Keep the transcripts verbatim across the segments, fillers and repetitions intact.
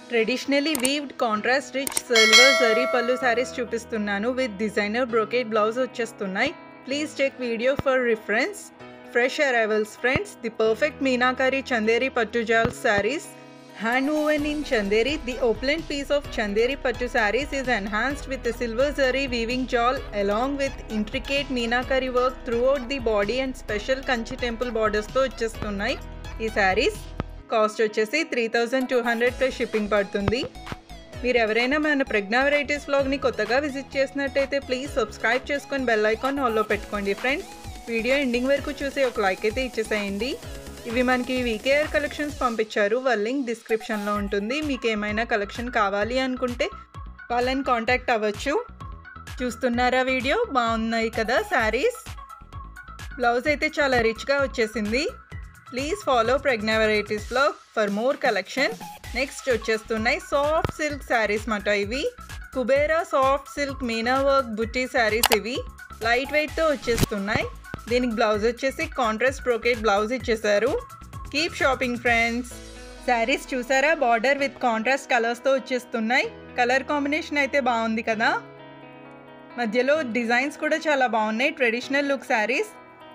Traditionally woven contrast rich silver zari pallu sarees చూపిస్తున్నాను with designer brocade blouse వచ్చేస్తున్నాయి. Please check video for reference. Fresh arrivals friends. The perfect Meenakari Chanderi పట్టు జాల్ saris. Hand woven in Chanderi, the opulent piece of Chanderi Pattu sarees is enhanced with a silver zari weaving shawl along with intricate meenakari work throughout the body and special Kanchi temple borders తో వచ్చేస్తున్నాయి. ఈ sarees cost వచ్చేసి three thousand two hundred plus shipping పడుతుంది. మీరు ఎవరైనా మన ప్రజ్ఞా varieties వ్లాగ్ని కొత్తగా visit చేసినట్టయితే ప్లీజ్ సబ్స్క్రైబ్ చేసుకొని బెల్ ఐకాన్ ఆల్లో పెట్టుకోండి ఫ్రెండ్స్. వీడియో ఎండింగ్ వరకు చూసి ఒక లైక్ అయితే ఇచ్చేసేయండి. ఇవి మనకి వీకేఆర్ కలెక్షన్స్ పంపించారు. వాళ్ళ లింక్ డిస్క్రిప్షన్లో ఉంటుంది. మీకు ఏమైనా కలెక్షన్ కావాలి అనుకుంటే వాళ్ళని కాంటాక్ట్ అవ్వచ్చు. చూస్తున్నారా వీడియో? బాగున్నాయి కదా శారీస్. బ్లౌజ్ అయితే చాలా రిచ్గా వచ్చేసింది. Please follow Pragna varieties blog for more collection. Next వచ్చేస్తున్నాయి సాఫ్ట్ సిల్క్ శారీస్ మాట. ఇవి Kubera soft silk Meena work butti sarees. ఇవి లైట్ వెయిట్తో వచ్చేస్తున్నాయి. దీనికి బ్లౌజ్ వచ్చేసి కాంట్రాస్ట్ బ్రోకేడ్ బ్లౌజ్ ఇచ్చేసారు. Keep shopping friends. శారీస్ చూసారా? బార్డర్ విత్ కాంట్రాస్ట్ కలర్స్తో వచ్చేస్తున్నాయి. కలర్ కాంబినేషన్ అయితే బాగుంది కదా. మధ్యలో డిజైన్స్ కూడా చాలా బాగున్నాయి. ట్రెడిషనల్ లుక్ శారీస్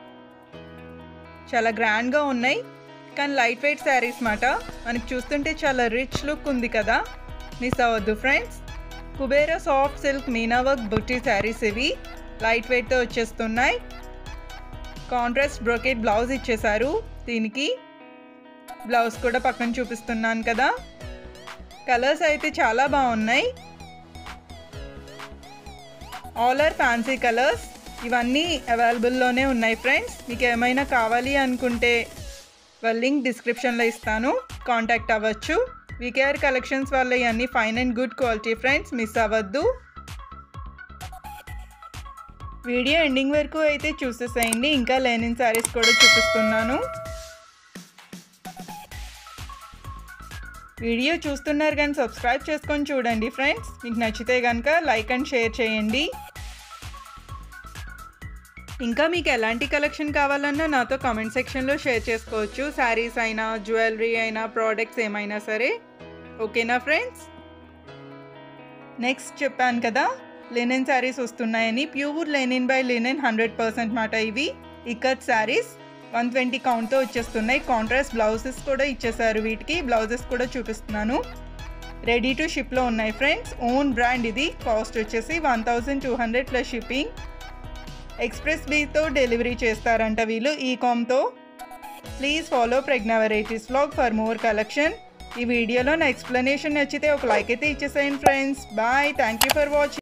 చాలా గ్రాండ్గా ఉన్నాయి. కానీ లైట్ వెయిట్ శారీస్ మాట. మనకి చూస్తుంటే చాలా రిచ్ లుక్ ఉంది కదా. మిస్ అవ్వద్దు friends. Kubera soft silk Meena work butti sarees. ఇవి లైట్ వెయిట్తో వచ్చేస్తున్నాయి. కాంట్రాస్ట్ బ్రోకేడ్ బ్లౌజ్ ఇచ్చేసారు. దీనికి బ్లౌజ్ కూడా పక్కన చూపిస్తున్నాను కదా. కలర్స్ అయితే చాలా బాగున్నాయి. All are fancy colours. ఇవన్నీ అవైలబుల్లోనే ఉన్నాయి ఫ్రెండ్స్. మీకు ఏమైనా కావాలి అనుకుంటే వాళ్ళ లింక్ డిస్క్రిప్షన్లో ఇస్తాను. కాంటాక్ట్ అవ్వచ్చు. వీకేఆర్ కలెక్షన్స్ వల్ల ఇవన్నీ fine and good quality friends. Miss అవ్వద్దు. వీడియో ఎండింగ్ వరకు అయితే చూసేసేయండి. ఇంకా లెనిన్ శారీస్ కూడా చూపిస్తున్నాను. వీడియో చూస్తున్నారు కానీ సబ్స్క్రైబ్ చేసుకొని చూడండి ఫ్రెండ్స్. మీకు నచ్చితే కనుక లైక్ అండ్ షేర్ చేయండి. ఇంకా మీకు ఎలాంటి కలెక్షన్ కావాలన్నా నాతో కామెంట్ సెక్షన్లో షేర్ చేసుకోవచ్చు. శారీస్ అయినా జ్యువెలరీ అయినా ప్రోడక్ట్స్ ఏమైనా సరే. ఓకేనా ఫ్రెండ్స్? నెక్స్ట్ చెప్పాను కదా లెనిన్ శారీస్ వస్తున్నాయని. Pure linen by linen hundred percent మాట. ఇవి ఇకత్ శారీస్ వన్ ట్వంటీ కౌంట్తో వచ్చేస్తున్నాయి. కాంట్రాస్ట్ బ్లౌజెస్ కూడా ఇచ్చేసారు. వీటికి బ్లౌజెస్ కూడా చూపిస్తున్నాను. రెడీ టు షిప్లో ఉన్నాయి ఫ్రెండ్స్. Own brand. ఇది కాస్ట్ వచ్చేసి one thousand two hundred plus shipping. Express బీతో డెలివరీ చేస్తారంట వీళ్ళు ఈ కామ్తో. Please follow Pragna varieties vlog for more collection. ఈ వీడియోలో నా ఎక్స్ప్లెనేషన్ నచ్చితే ఒక లైక్ అయితే ఇచ్చేసేయండి friends. Bye. Thank you for watching.